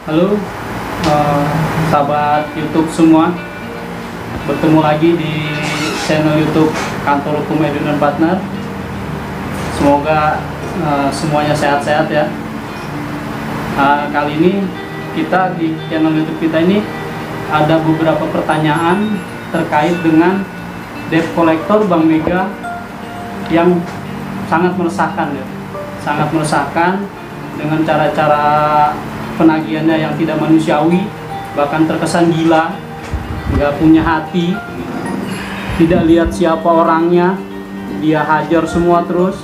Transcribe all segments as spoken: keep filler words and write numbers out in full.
Halo uh, sahabat YouTube semua, bertemu lagi di channel YouTube Kantor Hukum Edwin dan Partner. Semoga uh, semuanya sehat-sehat ya. Uh, kali ini kita di channel YouTube kita ini ada beberapa pertanyaan terkait dengan debt collector Bank Mega yang sangat meresahkan ya, sangat meresahkan dengan cara-cara penagihannya yang tidak manusiawi, bahkan terkesan gila, nggak punya hati, tidak lihat siapa orangnya, dia hajar semua terus.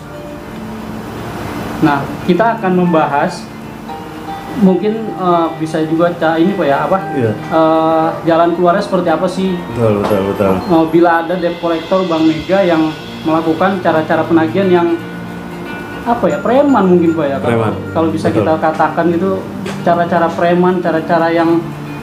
Nah, kita akan membahas mungkin uh, bisa juga ini pak ya apa iya. uh, jalan keluarnya seperti apa sih? Betul betul betul. Uh, bila ada debt collector Bank Mega yang melakukan cara-cara penagihan yang apa ya, preman mungkin pak ya, preman. Kalau bisa Betul. kita katakan itu cara-cara preman, cara-cara yang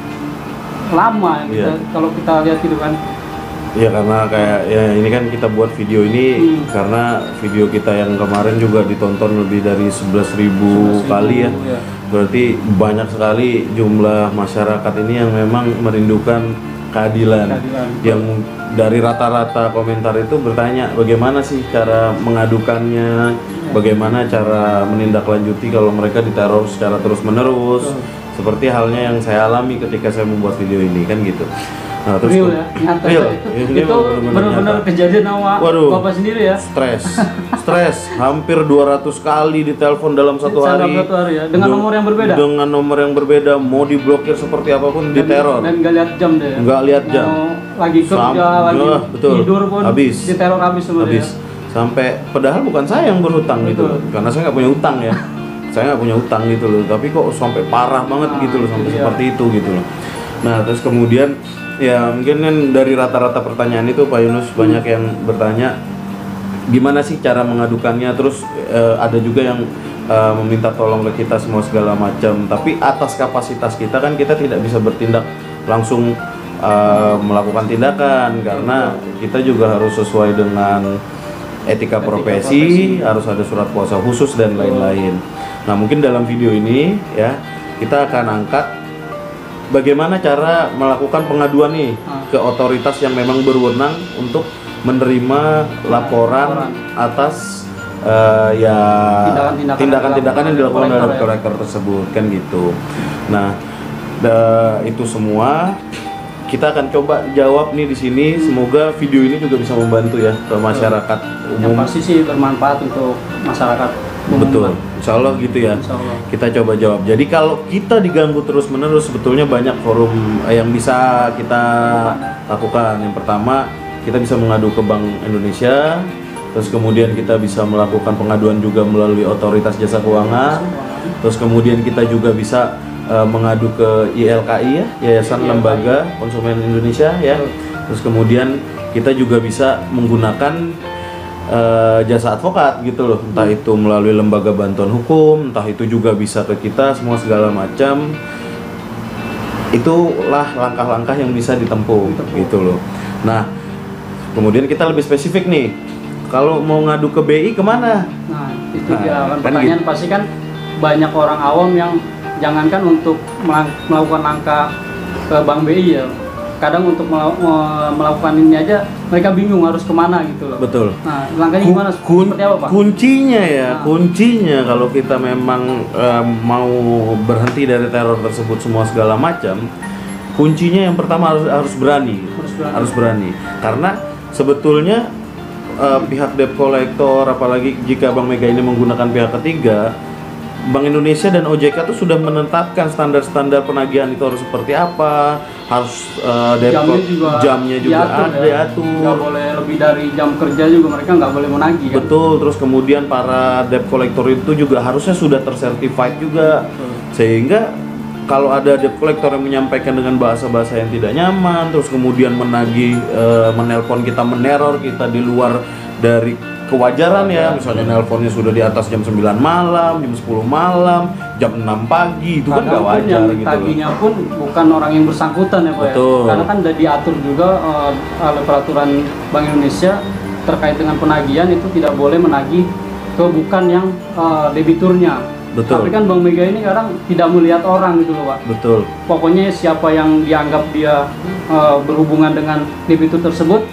lama iya. kita, kalau kita lihat itu kan. Iya, karena kayak ya ini kan kita buat video ini hmm. karena video kita yang kemarin juga ditonton lebih dari sebelas ribu kali ya. ya. Berarti banyak sekali jumlah masyarakat ini yang memang merindukan keadilan. keadilan. Yang dari rata-rata komentar itu bertanya bagaimana sih cara mengadukannya, ya. Bagaimana cara menindaklanjuti kalau mereka diteror secara terus-menerus. Seperti halnya yang saya alami ketika saya membuat video ini kan gitu. Nah, terus real ya, nyata real. itu, itu benar-benar kejadian sama Waduh, Bapak sendiri ya. Stres, stres, hampir dua ratus kali ditelepon dalam satu hari. Satu hari ya, dengan nomor yang berbeda. Dengan nomor yang berbeda, mau diblokir seperti apapun, dan, diteror. Dan nggak lihat jam deh. Nggak lihat jam. Mau lagi kerja, Sam, lagi uh, betul. tidur pun, habis. diteror habis sebenarnya. Habis. Sampai, padahal bukan saya yang berhutang gitu, karena saya nggak punya utang ya. Saya nggak punya utang gitu loh, tapi kok sampai parah banget nah, gitu loh, sampai iya. seperti itu gitu loh. Nah, terus kemudian ya mungkin kan dari rata-rata pertanyaan itu Pak Yunus hmm. banyak yang bertanya gimana sih cara mengadukannya, terus uh, ada juga yang uh, meminta tolong ke kita semua segala macam, tapi atas kapasitas kita kan kita tidak bisa bertindak langsung uh, melakukan tindakan karena kita juga harus sesuai dengan etika, etika profesi, profesi, harus ada surat kuasa khusus dan lain-lain. Nah, mungkin dalam video ini ya kita akan angkat bagaimana cara melakukan pengaduan nih ke otoritas yang memang berwenang untuk menerima laporan atas uh, ya tindakan-tindakan yang dilakukan oleh debt collector tersebut kan gitu. Nah, itu semua kita akan coba jawab nih di sini. Semoga video ini juga bisa membantu ya ke masyarakat umum. Yang pasti sih bermanfaat untuk masyarakat. Betul, insya Allah gitu ya. Allah. Kita coba jawab. Jadi kalau kita diganggu terus-menerus, sebetulnya banyak forum yang bisa kita lakukan. Yang pertama, kita bisa mengadu ke Bank Indonesia. Terus kemudian kita bisa melakukan pengaduan juga melalui Otoritas Jasa Keuangan. Terus kemudian kita juga bisa uh, mengadu ke Y L K I ya, Yayasan Lembaga Konsumen Indonesia ya. Terus kemudian kita juga bisa menggunakan Uh, jasa advokat gitu loh, entah itu melalui lembaga bantuan hukum, entah itu juga bisa ke kita semua segala macam. Itulah langkah-langkah yang bisa ditempuh gitu loh. Nah, kemudian kita lebih spesifik nih, kalau mau ngadu ke B I kemana? Nah, itu nah, dia kan kan pertanyaan gitu. Pasti kan banyak orang awam yang jangankan untuk melakukan langkah ke Bank B I ya, kadang untuk melakukan ini aja mereka bingung harus kemana gitu loh. Betul. Nah, langkahnya gimana? Kun Seperti apa Pak? Kuncinya ya, nah. kuncinya kalau kita memang uh, mau berhenti dari teror tersebut semua segala macam, kuncinya yang pertama harus harus berani, harus berani, harus berani. Karena sebetulnya uh, pihak debt collector, apalagi jika Bank Mega ini menggunakan pihak ketiga, Bank Indonesia dan O J K itu sudah menetapkan standar-standar penagihan itu harus seperti apa, harus uh, jamnya juga, jamnya juga diatur, ada ya. diatur. Nggak boleh lebih dari jam kerja juga, mereka nggak boleh menagih. Betul, kan? Terus kemudian para debt collector itu juga harusnya sudah tersertified juga, hmm. sehingga kalau ada debt collector yang menyampaikan dengan bahasa-bahasa yang tidak nyaman, terus kemudian menagih, uh, menelpon kita, meneror kita di luar dari kewajaran ya, misalnya nelponnya sudah di atas jam sembilan malam, jam sepuluh malam, jam enam pagi, itu kan nggak wajar gitu. Tagihnya pun bukan orang yang bersangkutan ya Pak ya. Karena kan udah diatur juga uh, oleh peraturan Bank Indonesia terkait dengan penagihan itu tidak boleh menagih ke bukan yang uh, debiturnya. Betul. Tapi kan Bang Mega ini kadang tidak melihat orang gitu loh Pak. Betul. Pokoknya siapa yang dianggap dia uh, berhubungan dengan debitur tersebut,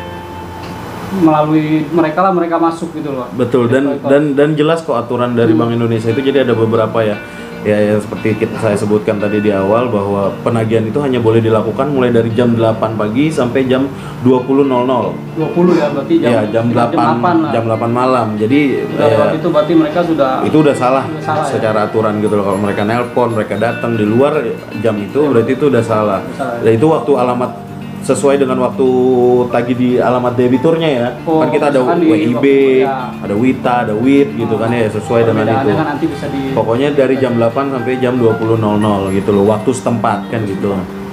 melalui mereka lah mereka masuk gitu loh. Betul. Dan dan dan jelas kok aturan dari hmm. Bank Indonesia itu, jadi ada beberapa ya. Ya, ya seperti kita saya sebutkan tadi di awal bahwa penagihan itu hanya boleh dilakukan mulai dari jam delapan pagi sampai jam dua puluh nol nol. dua puluh ya berarti jam, ya, jam delapan jam delapan malam. Jadi ya, itu berarti mereka sudah itu udah salah, udah salah secara ya? aturan gitu loh. Kalau mereka nelpon, mereka datang di luar jam itu berarti itu udah salah. salah ya. Itu waktu alamat sesuai dengan waktu tagih di alamat debiturnya ya. Oh, kan kita ada W I B, ya. ada Wita, ada W I T gitu oh, kan ya, sesuai dengan itu. Kan nanti bisa di... Pokoknya dari jam delapan sampai jam dua puluh nol nol gitu loh, waktu setempat kan gitu.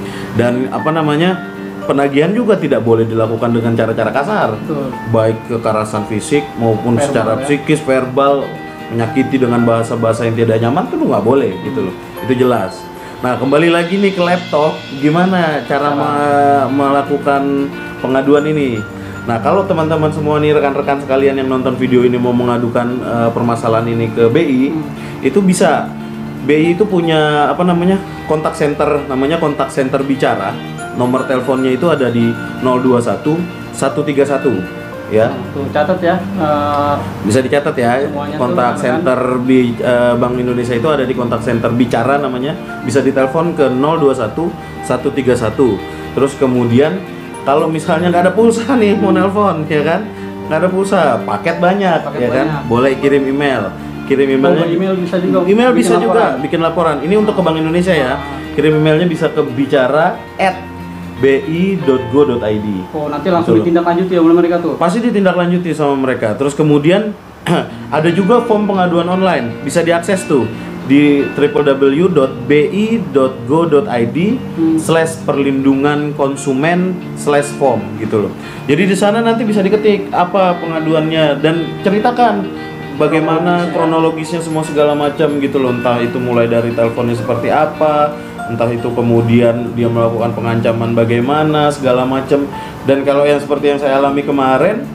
Dan apa namanya? Penagihan juga tidak boleh dilakukan dengan cara-cara kasar. Betul. Baik kekerasan fisik maupun verbal, secara ya? psikis, verbal, menyakiti dengan bahasa-bahasa yang tidak nyaman itu nggak boleh gitu loh. Itu jelas. Nah, kembali lagi nih ke laptop, gimana cara me- melakukan pengaduan ini? Nah, kalau teman-teman semua nih, rekan-rekan sekalian yang nonton video ini mau mengadukan uh, permasalahan ini ke B I, hmm. itu bisa. B I itu punya apa namanya? kontak center, namanya kontak center bicara. Nomor teleponnya itu ada di nol dua satu satu tiga satu. Ya, tuh catat ya. Uh, bisa dicatat ya. Kontak center bi, uh, Bank Indonesia itu ada di kontak center bicara namanya. Bisa ditelepon ke nol dua satu satu tiga satu. Terus kemudian kalau misalnya nggak ada pulsa nih mau nelpon, ya kan? Nggak ada pulsa, paket banyak, paket ya kan? Banyak. Boleh kirim email. Kirim emailnya. Oh, email bisa juga. Email bisa laporan. juga bikin laporan. Ini untuk ke Bank Indonesia ya. Kirim emailnya bisa ke bicara at b i dot go dot i d. Oh, nanti langsung ditindaklanjuti ya oleh mereka tuh. Pasti ditindaklanjuti sama mereka. Terus kemudian ada juga form pengaduan online, bisa diakses tuh di w w w dot b i dot go dot i d slash perlindungan konsumen slash form gitu loh. Jadi di sana nanti bisa diketik apa pengaduannya dan ceritakan bagaimana kronologisnya semua segala macam gitu loh. Entah itu mulai dari teleponnya seperti apa, entah itu kemudian dia melakukan pengancaman bagaimana segala macam. Dan kalau yang seperti yang saya alami kemarin,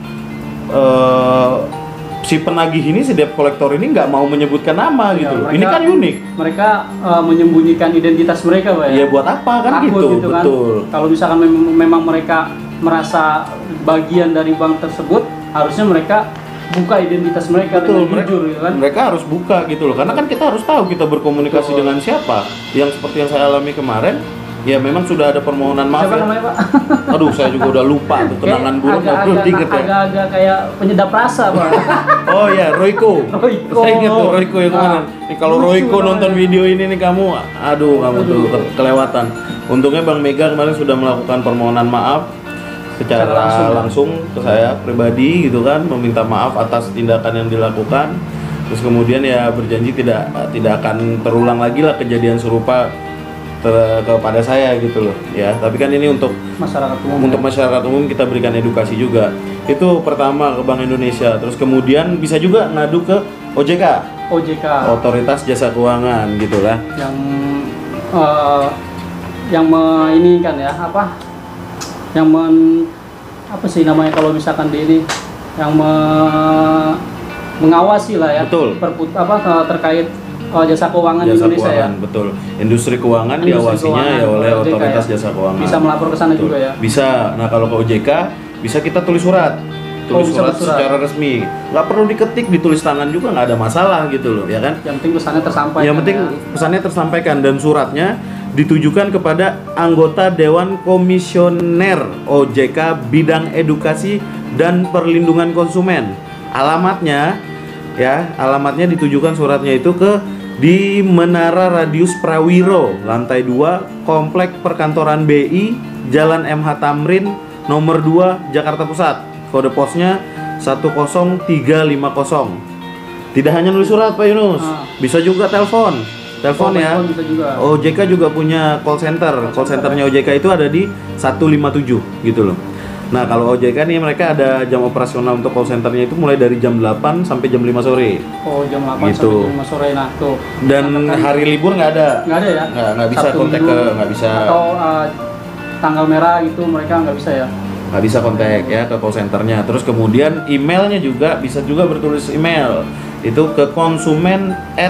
uh, si penagih ini, si debt collector ini nggak mau menyebutkan nama ya, gitu loh. Ini kan unik. Mereka uh, menyembunyikan identitas mereka, Pak ya. Ya buat apa kan? Takut, gitu, gitu kan? Betul. Kalau misalkan mem- memang mereka merasa bagian dari bank tersebut, harusnya mereka buka identitas mereka. Betul, dengan jujur gitu kan. Mereka harus buka gitu loh, karena kan kita harus tahu kita berkomunikasi Betul. dengan siapa. Yang seperti yang saya alami kemarin, ya memang sudah ada permohonan maaf. Siapa ya. namanya, Pak? Aduh, saya juga udah lupa tuh, kenangan buruk agak, agak, ya. agak-agak kayak penyedap rasa, Pak. Oh ya, Royko. Royko. Saya ingat tuh Royko yang kemarin. Nih kalau Royko nonton video ini nih kamu, aduh kamu tuh kelewatan. Untungnya Bang Mega kemarin sudah melakukan permohonan maaf secara langsung, langsung ke saya pribadi gitu kan, meminta maaf atas tindakan yang dilakukan. Terus kemudian ya berjanji tidak tidak akan terulang lagi lah kejadian serupa ter, kepada saya gitu loh ya. Tapi kan ini untuk masyarakat umum. Untuk masyarakat umum kita berikan edukasi juga. Itu pertama ke Bank Indonesia. Terus kemudian bisa juga ngadu ke O J K. O J K. Otoritas Jasa Keuangan gitulah. Yang uh, yang me, ini kan ya apa? Yang men apa sih namanya kalau misalkan di ini yang me, mengawasi lah ya. Betul. Perput, apa terkait uh, jasa keuangan jasa di Indonesia keuangan, ya. Betul. Industri keuangan Industri diawasinya keuangan, ya oleh O J K otoritas ya. jasa keuangan. Bisa melapor ke sana juga ya. Bisa. Nah, kalau ke O J K bisa kita tulis surat. Tulis oh, surat, surat secara resmi. Nggak perlu diketik, ditulis tangan juga nggak ada masalah gitu loh, ya kan? Yang penting pesannya tersampaikan. Yang penting ya. pesannya tersampaikan dan suratnya ditujukan kepada anggota Dewan Komisioner O J K bidang edukasi dan perlindungan konsumen. Alamatnya ya, alamatnya ditujukan suratnya itu ke di Menara Radius Prawiro, lantai dua, Komplek Perkantoran B I, Jalan M H Tamrin, nomor dua, Jakarta Pusat. Kode posnya satu nol tiga lima nol. Tidak hanya nulis surat Pak Yunus, ah. bisa juga telepon. Telepon oh, ya. Juga. O J K juga punya call center. Call centernya O J K itu ada di satu lima tujuh gitu loh. Nah, kalau O J K nih mereka ada jam operasional untuk call centernya itu mulai dari jam delapan sampai jam lima sore. Oh, jam delapan gitu. sampai jam lima sore. Nah, tuh. Dan Katakan, hari libur nggak ada. Nggak ada ya? Nggak, nggak bisa kontak ke, nggak bisa. Atau uh, tanggal merah itu mereka nggak bisa ya? Nggak bisa kontak ya ke call centernya. Terus kemudian emailnya juga bisa juga bertulis email. Itu ke konsumen at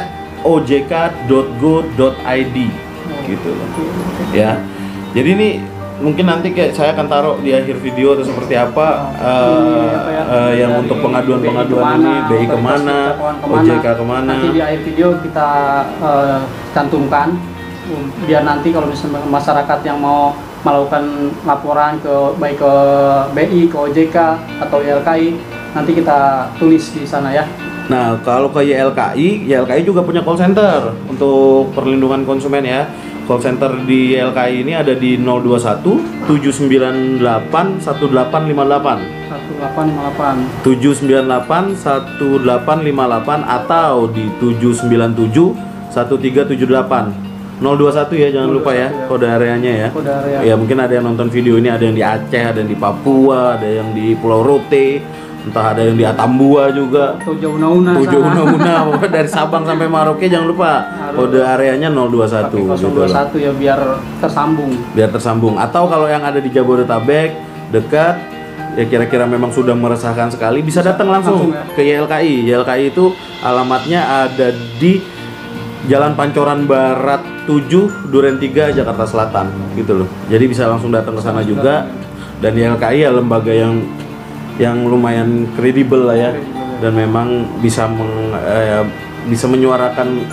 o j k dot go dot i d gitu loh. Ya. Jadi ini mungkin nanti kayak saya akan taruh di akhir video atau seperti apa, oh, uh, apa ya, uh, yang untuk pengaduan-pengaduan ini, B I kemana, O J K kemana. Nanti di akhir video kita uh, cantumkan um, biar nanti kalau misalnya masyarakat yang mau melakukan laporan ke baik ke B I, ke O J K atau Y L K I, nanti kita tulis di sana ya. Nah, kalau ke Y L K I, Y L K I juga punya call center untuk perlindungan konsumen ya. Call center di Y L K I ini ada di nol dua satu tujuh sembilan delapan satu delapan lima delapan satu delapan lima delapan tujuh sembilan delapan satu delapan lima delapan atau di tujuh sembilan tujuh satu tiga tujuh delapan. Nol dua satu ya, jangan lupa ya kode areanya ya. Kode area. Ya mungkin ada yang nonton video ini, ada yang di Aceh, ada yang di Papua, ada yang di Pulau Rote, entah ada yang di Atambua juga. Toja Una-Una. Toja Una-Una, pokoknya dari Sabang sampai Merauke jangan lupa kode areanya nol dua satu. nol dua satu gitu ya, biar tersambung. Biar tersambung. Atau kalau yang ada di Jabodetabek dekat, ya kira-kira memang sudah meresahkan sekali, bisa datang langsung, langsung ya? Ke Y L K I. Y L K I itu alamatnya ada di Jalan Pancoran Barat tujuh, Duren tiga, Jakarta Selatan, gitu loh. Jadi bisa langsung datang ke sana juga. Dan Y L K I ya lembaga yang yang lumayan kredibel lah ya, dan memang bisa meng, eh, bisa menyuarakan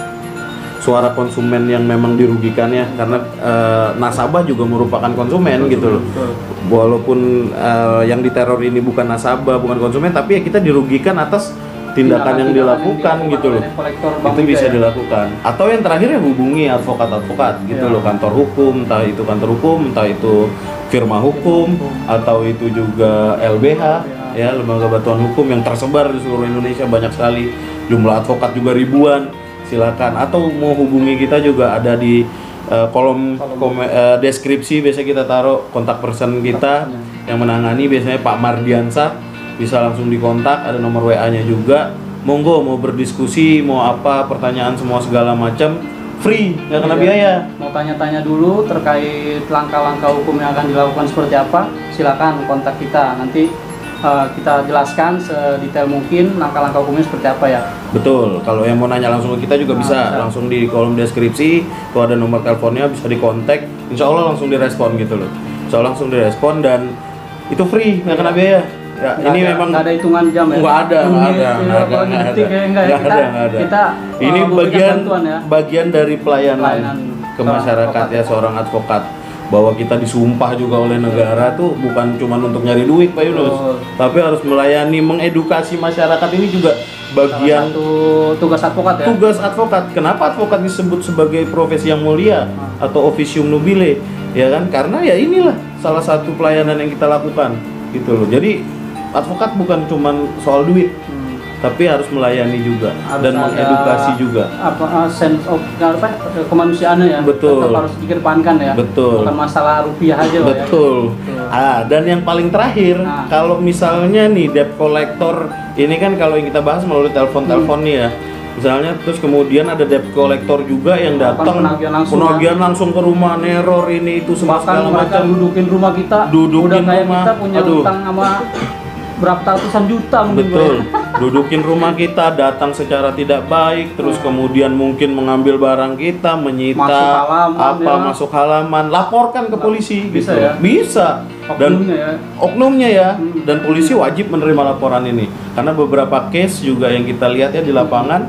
suara konsumen yang memang dirugikan ya, karena eh, nasabah juga merupakan konsumen gitu loh. Walaupun eh, yang diteror ini bukan nasabah, bukan konsumen, tapi ya kita dirugikan atas tindakan yang dilakukan gitu loh. Itu bisa dilakukan. Atau yang terakhir ya hubungi advokat-advokat gitu loh, kantor hukum, entah itu kantor hukum, entah itu firma hukum, atau itu juga L B H ya, lembaga bantuan hukum yang tersebar di seluruh Indonesia, banyak sekali, jumlah advokat juga ribuan. Silakan, atau mau hubungi kita juga ada di uh, kolom, kolom. Uh, deskripsi, biasa kita taruh kontak person kita yang menangani, biasanya Pak Mardiansah, bisa langsung dikontak, ada nomor W A-nya juga. Monggo mau berdiskusi, mau apa, pertanyaan semua segala macam, free, nggak kena biaya. Mau tanya-tanya dulu terkait langkah-langkah hukum yang akan dilakukan seperti apa, silakan kontak kita. Nanti uh, kita jelaskan sedetail mungkin langkah-langkah hukumnya seperti apa ya. Betul, kalau yang mau nanya langsung ke kita juga nah, bisa, bisa langsung di kolom deskripsi, tuh ada nomor teleponnya, bisa dikontak. Insya Allah langsung direspon gitu loh. Insya Allah langsung direspon dan itu free, nggak kena biaya. Ya, nggak ini ada, memang nggak ada hitungan jam ya? Nggak ada, nggak ada, nggak ada, nggak ada, nggak ada, nggak ada. Kita ini uh, bagian ya. bagian dari pelayanan, pelayanan ke masyarakat ya, seorang advokat, bahwa kita disumpah juga oleh negara tuh bukan cuma untuk nyari duit Pak Yunus, oh. tapi harus melayani, mengedukasi masyarakat. Ini juga bagian satu tugas advokat ya. Tugas advokat. Kenapa advokat disebut sebagai profesi yang mulia hmm. atau officium nobile? Ya kan? Karena ya inilah salah satu pelayanan yang kita lakukan gitu loh. Jadi advokat bukan cuma soal duit, hmm. tapi harus melayani juga harus dan mengedukasi juga. Apa uh, sense of apa kemanusiaannya ya? Betul. Tetap harus dikedepankan ya. Betul. Bukan masalah rupiah aja loh. Betul. Ya. Betul. Ah, dan yang paling terakhir, nah. kalau misalnya nih debt collector ini kan kalau yang kita bahas melalui telepon-telepon hmm. nih ya. Misalnya terus kemudian ada debt collector juga yang datang penagihan langsung, penagihan ya. langsung ke rumah, neror ini itu semua segala macam, dudukin rumah kita, dudukin udah kayak rumah. Kita punya Aduh. utang sama berapa ratusan juta mungkin. Betul. Dudukin rumah kita, datang secara tidak baik, terus kemudian mungkin mengambil barang kita, menyita masuk halaman, apa ya. masuk halaman, laporkan ke polisi. Bisa gitu. ya? Bisa. Dan oknumnya ya. Oknumnya ya. Hmm. Dan polisi wajib menerima laporan ini. Karena beberapa case juga yang kita lihat ya di lapangan,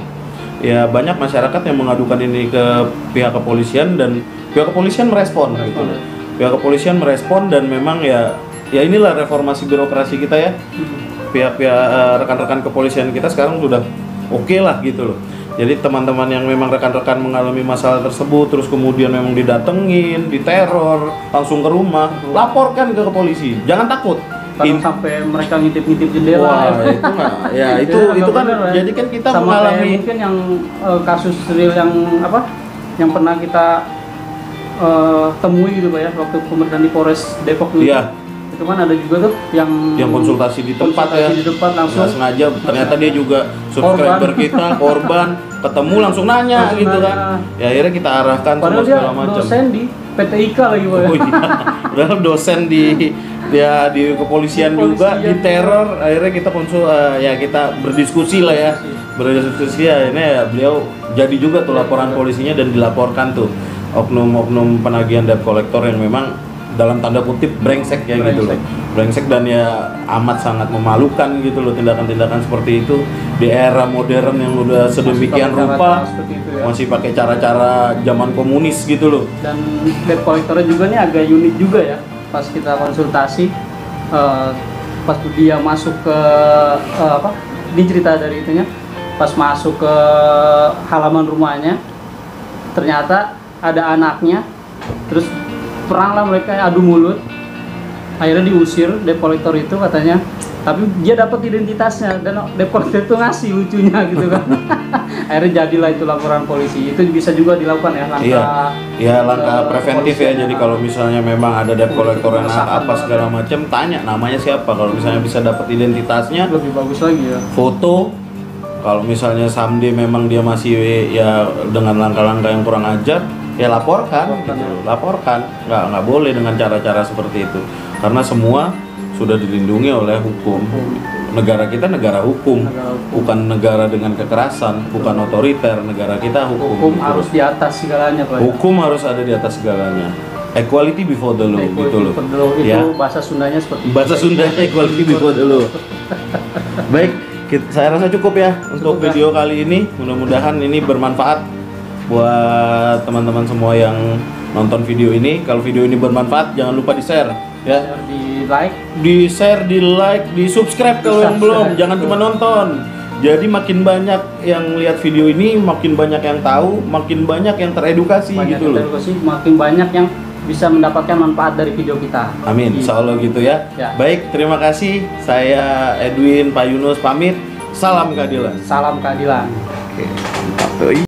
ya banyak masyarakat yang mengadukan ini ke pihak kepolisian dan pihak kepolisian merespon gitu. Ya. Pihak kepolisian merespon dan memang ya ya inilah reformasi birokrasi kita ya. Pihak-pihak uh, rekan-rekan kepolisian kita sekarang sudah oke okay lah gitu loh. Jadi teman-teman yang memang rekan-rekan mengalami masalah tersebut terus kemudian memang didatengin, diteror, langsung ke rumah, laporkan ke, ke polisi. Jangan takut. In... sampai mereka ngintip-ngintip jendela. Wah, ya. itu nggak. Ya, itu ya, itu kan bener, jadi kan kita sama mengalami mungkin yang uh, kasus real yang apa? Yang pernah kita uh, temui gitu Pak ya waktu pemeriksaan di Polres Depok dulu. Iya. Itu kan ada juga tuh yang yang konsultasi di tempat konsultasi ya. di depan langsung. Nggak sengaja ternyata dia juga subscriber korban. Kita, korban, ketemu langsung nanya langsung gitu nanya. Kan. Ya akhirnya kita arahkan padahal semua segala macam. Dosen di P T I K lagi Pak. Oh iya. Padahal dosen di ya di kepolisian, juga Kepolisian. diteror. Akhirnya kita konsul uh, ya kita berdiskusi lah ya berdiskusi ya ini ya beliau jadi juga tuh laporan polisinya dan dilaporkan tuh oknum-oknum penagihan debt collector yang memang dalam tanda kutip brengsek ya gitu loh, brengsek dan ya amat sangat memalukan gitu loh tindakan-tindakan seperti itu di era modern yang udah sedemikian Masih pakai rupa, cara-cara seperti itu ya. masih pakai cara-cara zaman komunis gitu loh. Dan debt collectornya juga nih agak unik juga ya. Pas kita konsultasi, uh, pas dia masuk ke uh, apa? Ini cerita dari itunya. Pas masuk ke halaman rumahnya, ternyata ada anaknya, terus perang lah mereka adu mulut, akhirnya diusir debt collector itu katanya, tapi dia dapat identitasnya dan debt collector itu ngasih lucunya gitu kan. Akhirnya jadilah itu laporan polisi. Itu bisa juga dilakukan ya langkah Iya, ya langkah uh, preventif ya. polisi. Jadi kalau misalnya memang ada debt collector yang apa segala macam, tanya namanya siapa. Kalau misalnya bisa dapat identitasnya, lebih bagus lagi ya. foto. Kalau misalnya someday memang dia masih ya dengan langkah-langkah yang kurang ajar, ya laporkan, Laporkan, gitu. ya. Laporkan. Nggak nggak boleh dengan cara-cara seperti itu. Karena semua sudah dilindungi oleh hukum. Negara kita negara hukum, Negara hukum. bukan negara dengan kekerasan, bukan otoriter. Negara kita hukum. Hukum gitu. harus di atas segalanya Pak. Hukum harus ada di atas segalanya. Equality before the law, Equality gitu loh. before the law, itu Ya. bahasa Sundanya seperti itu. Bahasa Sundanya equality before the law. Baik, kita, saya rasa cukup ya untuk Cukup ya. video kali ini. Mudah-mudahan ini bermanfaat buat teman-teman semua yang nonton video ini. Kalau video ini bermanfaat, jangan lupa di-share ya. Di like, Di-share, di-like, di-subscribe kalau yang belum. Di-subscribe, Jangan betul. cuma nonton. Jadi makin banyak yang lihat video ini, makin banyak yang tahu, makin banyak yang teredukasi banyak gitu loh. edukasi, makin banyak yang bisa mendapatkan manfaat dari video kita. Amin, insya Allah gitu ya. Ya. Baik, terima kasih. Saya Edwin Pak Yunus pamit. Salam keadilan. Salam keadilan. Oke, mantap tuh.